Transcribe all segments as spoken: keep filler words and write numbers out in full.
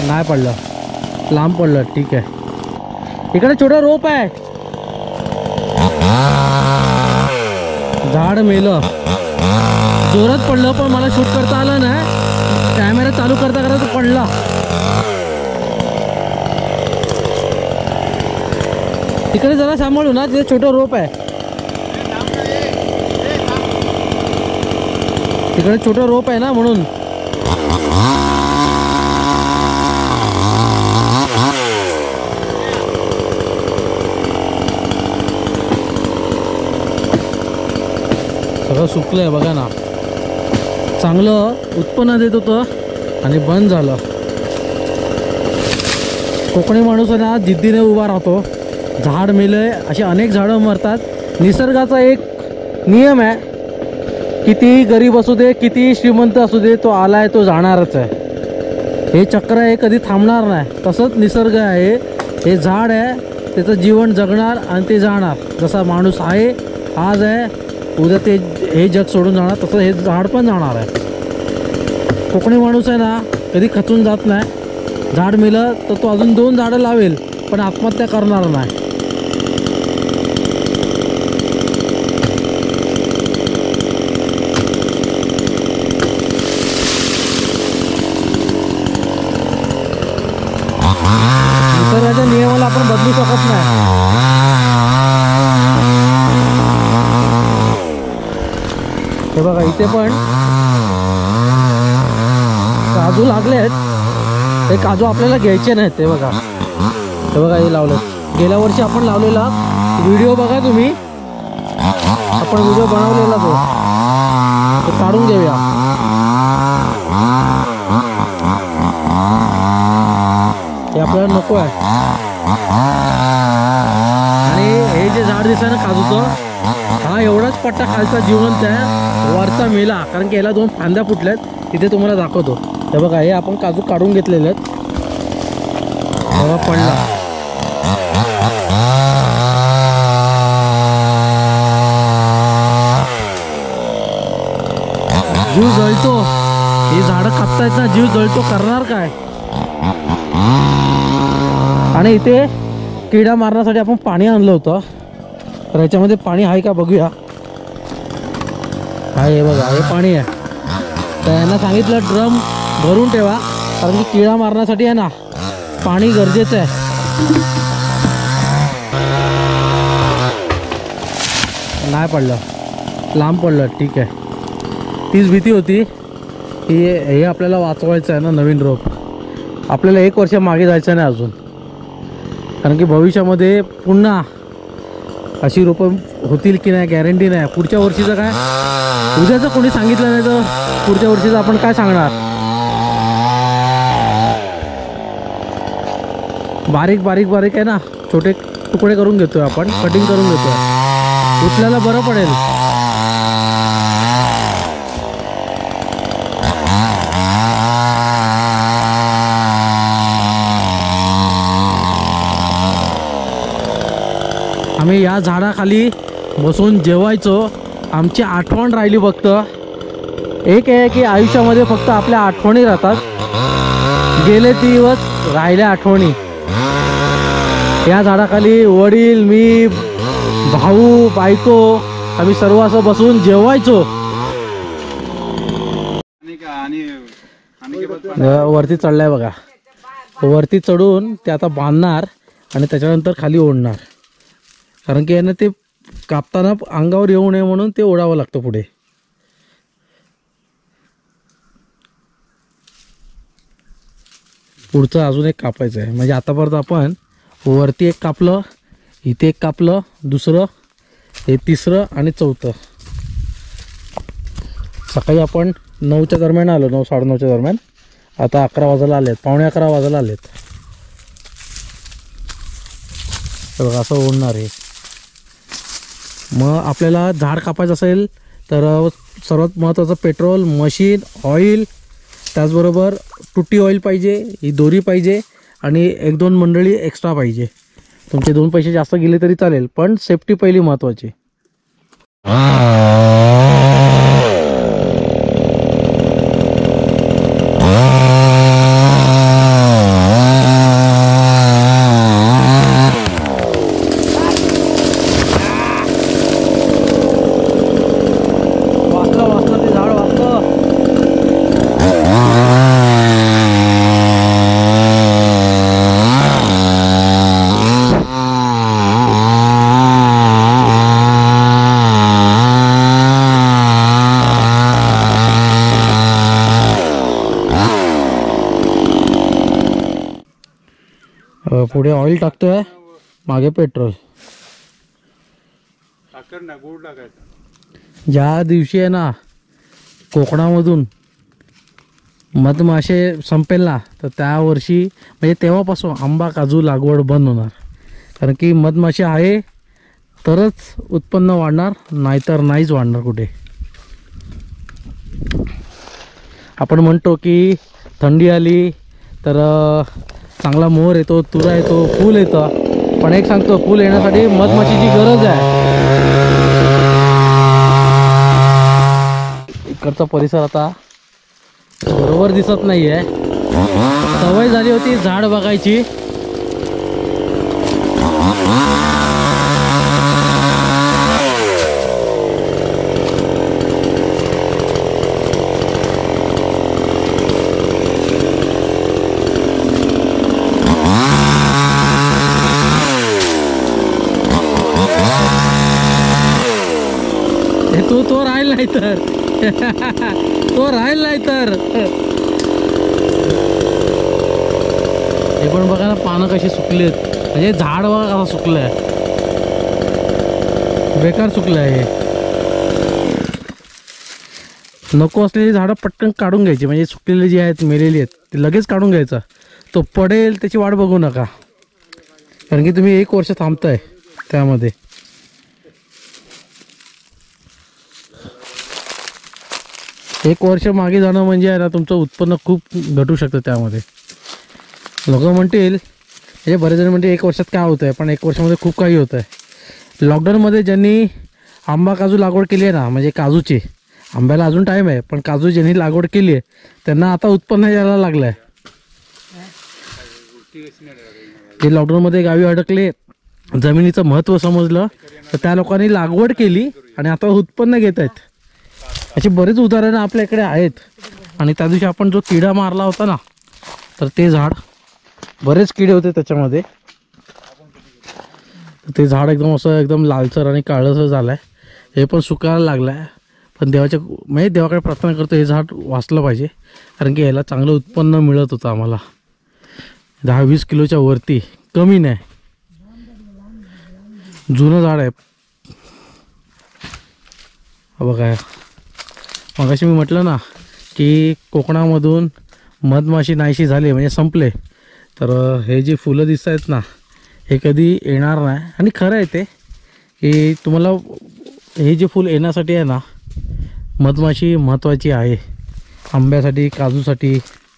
नाही पडलं, लांब पडलं. ठीक आहे. इकडे छोटा रोप आहे. झाड मेलं. जोरात पडलं पण मला शूट करता आलं नाही. कॅमेरा चालू करता करता तो पडला. तिकडे जरा सांभाळू ना, तिथे छोटं रोप आहे. तिकडे छोटं रोप आहे ना म्हणून. सगळं सुकलंय बघा ना. चांगलं उत्पन्न देत होतं आणि बंद झालं. कोकणी माणूस ना जिद्दीने उभा राहतो. झाड मेलंय, असे अनेक झाडं मरतात. निसर्गाचा एक नियम आहे, किती गरीब असू दे, किती श्रीमंत असू दे, तो आलाय तो जाणारच आहे. हे चक्र आहे, कधी थांबणार नाही. तसंच निसर्ग आहे. हे झाड आहे, त्याचं जीवन जगणार आणि ते जाणार. जसा माणूस आहे आज आहे, उद्या ते हे जग सोडून जाणार, तसं हे झाड पण जाणार आहे. कोकणी माणूस आहे ना कधी खचून जात नाही. झाड मेलं तर तो अजून दोन झाडं लावेल, पण आत्महत्या करणार नाही. निसर्गाच्या नियमाला आपण बदलू शकत नाही. हे बघा इथे पण काजू लागले आहेत. हे काजू आपल्याला घ्यायचे नाहीत. ते बघा, हे बघा हे लावलं. गेल्या वर्षी आपण लावलेला व्हिडिओ बघा तुम्ही. आपण व्हिडिओ बनवलेला तो तो काढून घेऊया. हे आपल्याला नको आहे. आणि हे जे झाड दिसतंय ना काजूचं, हा एवढाच पट्टा खालचा जिवंत आहे, वरचा मेला. कारण की याला दोन फांद्या फुटल्यात. तिथे तुम्हाला दाखवतो. हे बघा, हे आपण काजू काढून घेतलेले आहेत. बघा पडला. जीव जळतो. ही झाडं कापतायत ना, जीव जळतो. करणार काय. आणि इथे किडा मारण्यासाठी आपण पाणी आणलं होतं. तर ह्याच्यामध्ये पाणी आहे का बघूया. आहे, हे बघा, हे पाणी आहे. तर यांना सांगितलं ड्रम भरून ठेवा, कारण की किडा मारण्यासाठी आहे ना पाणी गरजेचं आहे. नाही पडलं, लांब पडलं. ठीक आहे. तीच भीती होती की हे आपल्याला वाचवायचं आहे ना. नवीन रोप आपल्याला एक वर्ष मागे जायचं नाही अजून, कारण की भविष्यामध्ये पुन्हा अशी रोपं होतील की नाही गॅरंटी नाही. पुढच्या वर्षीचं काय, उद्याचं कोणी सांगितलं नाही तर पुढच्या वर्षीचं आपण काय सांगणार. बारीक बारीक बारीक आहे ना, छोटे तुकडे करून घेतोय आपण, कटिंग करून घेतोय. उचलायला बरं पडेल. आम्ही या झाडाखाली बसून जेवायचो. आमची आठवण राहिली फक्त. एक आहे की आयुष्यामध्ये फक्त आपल्या आठवणी राहतात. गेले दिवस राहिल्या आठवणी. या झाडाखाली वडील, मी, भाऊ, बायको, आम्ही सर्व असं बसून जेवायचो. वरती चढलाय बघा. वरती चढून ते आता बांधणार आणि त्याच्यानंतर खाली ओढणार. कारण की यानं ते कापताना अंगावर येऊ नये म्हणून ते ओढावं लागतं पुढे. पुढचं अजून एक कापायचं आहे. म्हणजे आतापर्यंत आपण वरती एक कापलं, इथे एक कापलं, दुसरं, हे तिसरं आणि चौथं. सकाळी आपण नऊच्या दरम्यान आलो, नऊ साडेनऊच्या दरम्यान. आता अकरा वाजायला आलेत, पावणे अकरा वाजायला आलेत. तर असं ओढणार आहे. मग आपल्याला झाड कापायचं असेल तर सर्वात महत्त्वाचं पेट्रोल, मशीन, ऑइल, त्याचबरोबर टुटी ऑइल पाहिजे, ही दोरी पाहिजे आणि एक दोन मंडळी एक्स्ट्रा पाहिजे. तुमचे दोन पैसे जास्त गेले तरी चालेल, पण सेफ्टी पहिली महत्त्वाची. अ, पुढे ऑइल टाकतोय, मागे पेट्रोल. ज्या दिवशी आहे ना कोकणामधून मधमासे संपेल ना, तर त्या वर्षी म्हणजे तेव्हापासून आंबा काजू लागवड बंद होणार. कारण की मधमाशी आहे तरच उत्पन्न वाढणार, नाहीतर नाहीच वाढणार कुठे. आपण म्हणतो की थंडी आली तर चांगला मोर येतो, तुरा येतो, फूल येतं. पण एक सांगतो, फूल येण्यासाठी मधमाशीची गरज आहे. इकडचा परिसर आता बरोबर दिसत नाही आहे. सवय झाली होती झाड बघायची. हे तू तो राहील नाही तर तो राहील नाही तर हे पण बघा ना, पानं कशी सुकलीत. म्हणजे झाड बघा कसं सुकलंय, बेकार सुकलं आहे. नको असलेली झाडं पटकन काढून घ्यायची. म्हणजे सुकलेली जी आहेत, मेलेली आहेत, ते लगेच काढून घ्यायचं. तो पडेल त्याची वाट बघू नका, कारण की तुम्ही एक वर्ष थांबताय त्यामध्ये. एक वर्ष मागे जाणं म्हणजे आहे ना, तुमचं उत्पन्न खूप घटू शकतं त्यामध्ये. लोक म्हणतील, म्हणजे बरेच जण म्हणते एक वर्षात काय होतं आहे, पण एक वर्षामध्ये खूप काही होतं आहे. लॉकडाऊनमध्ये ज्यांनी आंबा काजू लागवड केली आहे ना, म्हणजे काजूची, आंब्याला अजून टाईम आहे, पण काजू ज्यांनी लागवड केली आहे त्यांना आता उत्पन्न यायला लागलं आहे. जे लॉकडाऊनमध्ये गावी अडकले, जमिनीचं महत्त्व समजलं, तर त्या लोकांनी लागवड केली आणि आता उत्पन्न घेत आहेत. अशी बरेच उदाहरणं आपल्या इकडे आहेत. आणि त्या दिवशी आपण जो किडा मारला होता ना, तर ते झाड, बरेच किडे होते त्याच्यामध्ये. ते झाड एकदम असं एकदम लालसर आणि काळसर झालं आहे. हे पण सुकायला लागलं आहे. पण देवाच्या म्हणजे देवाकडे प्रार्थना करतो हे झाड वाचलं पाहिजे, कारण की याला चांगलं उत्पन्न मिळत होतं आम्हाला. दहा वीस किलोच्या वरती, कमी नाही. जुनं झाड आहे बघा. मगाशी मी म्हटलं ना की कोकणामधून मधमाशी नाहीशी झाली, म्हणजे संपले, तर हे जे फुलं दिसत आहेत ना, हे कधी येणार नाही. आणि खरं आहे ते की तुम्हाला हे जे फुल येण्यासाठी आहे ना, मधमाशी महत्त्वाची आहे. आंब्यासाठी, काजूसाठी.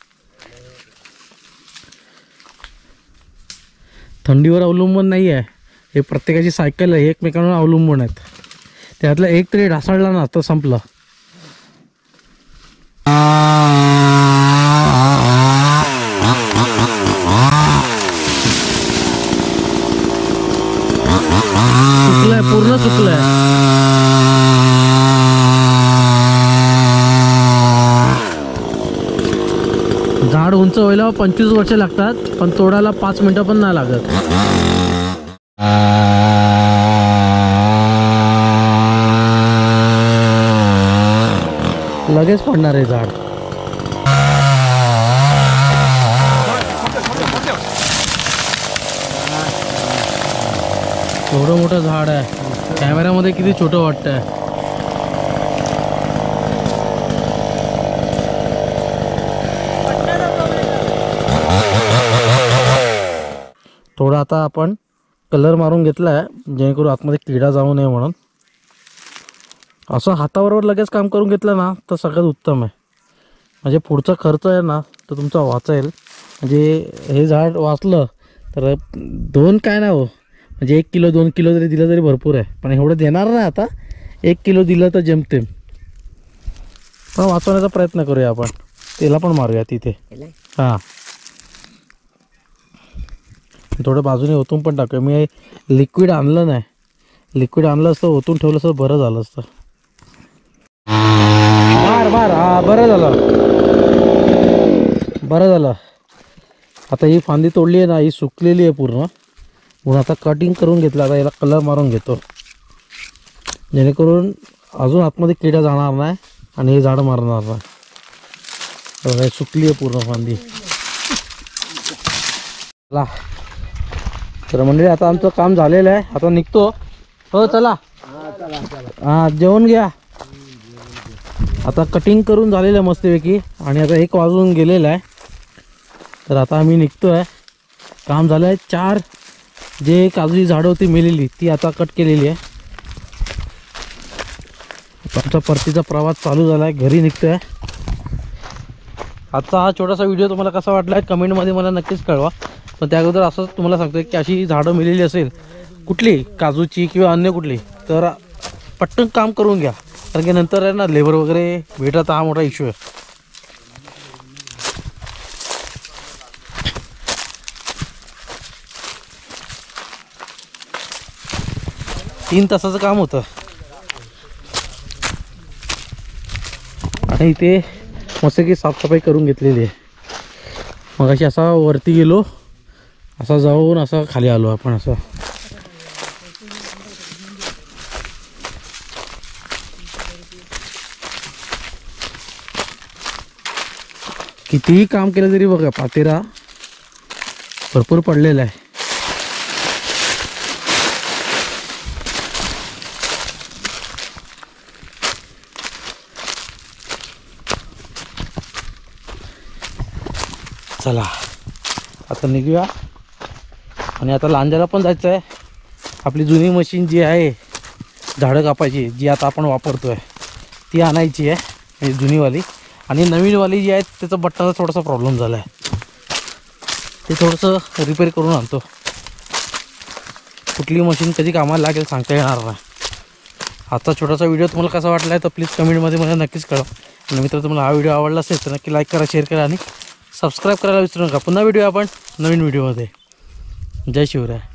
थंडीवर अवलंबून नाही आहे, हे प्रत्येकाची सायकल आहे, एकमेकांवर अवलंबून आहेत. त्यातला एक तरी ढासळला ना तर संपलं. सुकलंय, पूर्ण सुकलंय. झाड उंच व्हायला पंचवीस वर्ष लागतात, पण तोडायला पाच मिनिटं पण नाही लागत. लगेच पडणार आहे झाड. एवढं मोठं झाड आहे, कॅमेऱ्यामध्ये किती छोटं वाटतंय. थोडं आता आपण कलर मारून घेतला आहे, जेणेकरून आतमध्ये किडा जाऊ नये म्हणून. असं हाताबरोबर लगेच काम करून घेतलं ना तर सगळ्यात उत्तम आहे. म्हणजे पुढचा खर्च आहे ना तो तुमचा वाचेल. म्हणजे हे झाड वाचलं तर दोन काय ना हो, म्हणजे एक किलो दोन किलो जरी दिलं तरी भरपूर आहे. पण एवढं देणार नाही आता, एक किलो दिलं तर जमतेम. पण वाचवण्याचा प्रयत्न करूया आपण. त्याला पण मारूया तिथे. हां, थोडं बाजूने ओतून पण टाकूया. मी लिक्विड आणलं नाही, लिक्विड आणलं असतं ओतून ठेवलं असतं बरं झालं असतं. मार मार. हा, बरं झालं, बरं झालं. आता ही फांदी तोडली आहे ना, ही सुकलेली आहे पूर्ण. म्हणून आता कटिंग करून घेतलं. आता याला कलर मारून घेतो, जेणेकरून अजून आतमध्ये किडा जाणार नाही आणि हे झाड मारणार नाही. सुकली आहे पूर्ण फांदी. ला तर मंडळी आता आमचं काम झालेलं आहे, आता निघतो. हो चला, हां जेवण घ्या. आता कटिंग करून झालेलं आहे मस्तपैकी आणि आता एक वाजून गेलेलं आहे. तर आता आम्ही निघतो आहे. काम झालं आहे. चार जे काजूची झाडं होती मेलेली ती आता कट केलेली आहे. आमचा परतीचा प्रवास चालू झाला आहे, घरी निघतो आहे. आजचा हा छोटासा व्हिडिओ तुम्हाला कसा वाटला आहे कमेंटमध्ये मला नक्कीच कळवा. पण त्या अगोदर असं तुम्हाला सांगतो की अशी झाडं मेलेली असेल कुठली काजूची किंवा अन्य कुठली तर पटकन काम करून घ्या, कारण की नंतर आहे ना लेबर वगैरे भेटत हा मोठा इश्यू आहे. तीन तासाचं काम होतं आणि इथे मस्त की साफसफाई करून घेतलेली आहे. मग अशी असा वरती गेलो, असा जाऊन असा खाली आलो आपण. असं कितीही काम केलं तरी बघा पातेरा भरपूर पडलेला आहे. चला आता निघूया आणि आता लांजाला पण जायचं आहे. आपली जुनी मशीन जी आहे झाडं कापायची जी आता आपण वापरतो आहे ती आणायची आहे, म्हणजे जुनीवाली. आणि नवीनवाली जी आहे त्याचा बटनाचा थोडासा प्रॉब्लेम झाला आहे, ते थोडंसं रिपेअर करून आणतो. कुठली मशीन कधी कामाला लागेल सांगता येणार नाही. आजचा छोटासा व्हिडिओ तुम्हाला कसा वाटला आहे तर प्लीज कमेंटमध्ये मला नक्कीच कळवा. आणि मित्र तुम्हाला हा व्हिडिओ आवडला असेल तर नक्की लाईक करा, शेअर करा आणि सबस्क्राईब करायला विसरू नका. पुन्हा व्हिडिओ आपण नवीन व्हिडिओमध्ये. जय शिवराय.